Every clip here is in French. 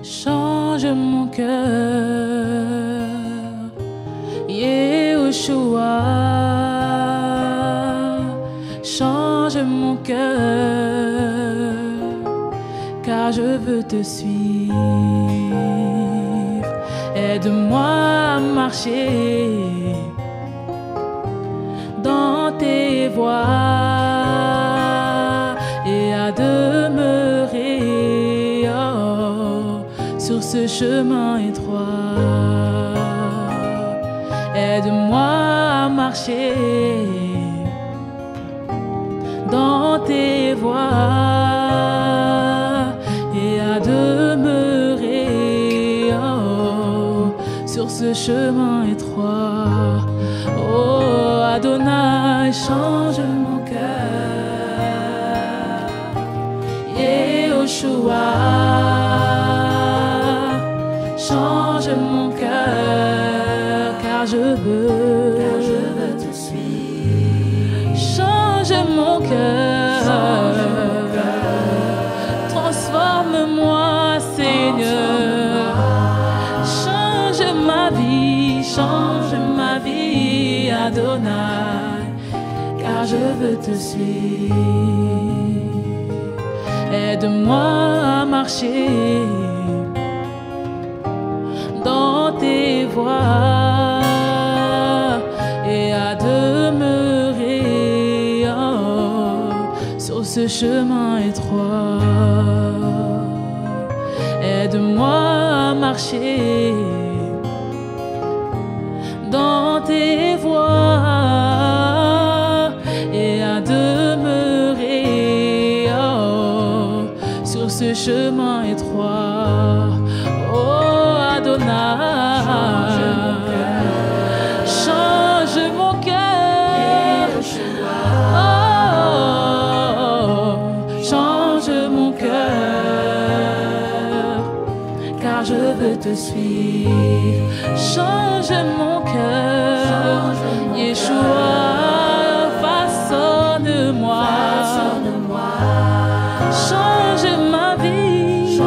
Change mon cœur, Yeshua. Change mon cœur, car je veux te suivre. Aide-moi à marcher dans tes voies et à demeurer sur ce chemin étroit. Aide-moi à marcher dans tes voies et à demeurer sur ce chemin étroit. Oh Adonai, change mon cœur, Yeshua. Change mon cœur, car je veux te suivre. Change mon cœur, transforme-moi, Seigneur. Change ma vie, Adonai, car je veux te suivre. Aide-moi à marcher dans tes voies et à demeurer sur ce chemin étroit. Aide-moi à marcher dans tes voies et à demeurer sur ce chemin étroit. Oh Adonai, change mon cœur, oh, change mon cœur, car je veux te suivre. Change mon cœur, Yeshua, façonne-moi, change ma vie,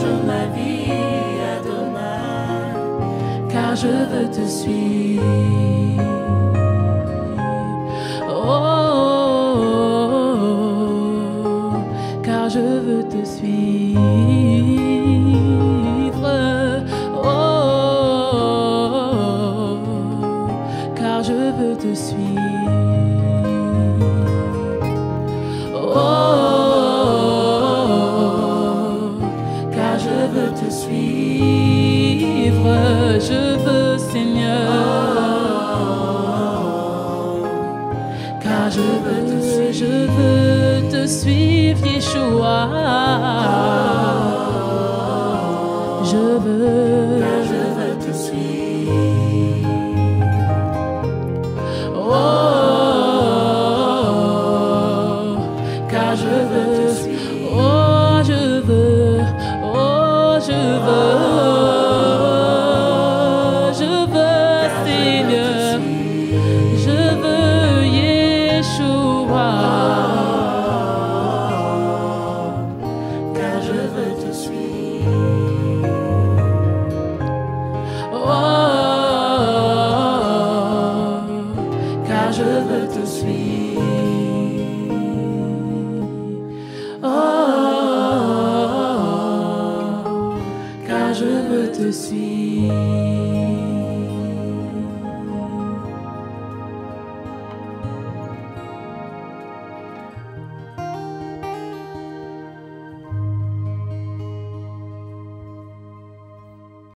Adonai, car je veux te suivre. Oh, car je veux te suivre. Oh, car je veux te suivre. Oh, car je veux te suivre. Je veux, Seigneur, car je veux te suivre, Yeshua. Je veux te suivre. Oh, car je veux te suivre. Oh, je veux, Seigneur. Je veux, Yeshua, car je veux te suivre. Oh, car je veux te suivre. Oh, car je veux te suivre.